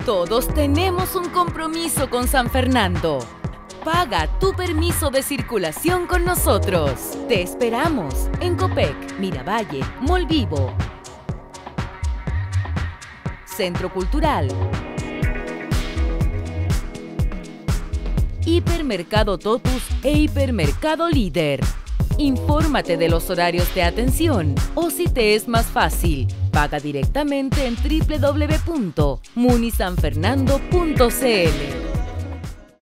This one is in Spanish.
Todos tenemos un compromiso con San Fernando. Paga tu permiso de circulación con nosotros. Te esperamos en Copec, Miravalle, Molvivo, Centro Cultural, Hipermercado Totus e Hipermercado Líder. Infórmate de los horarios de atención o, si te es más fácil, paga directamente en www.munisanfernando.cl.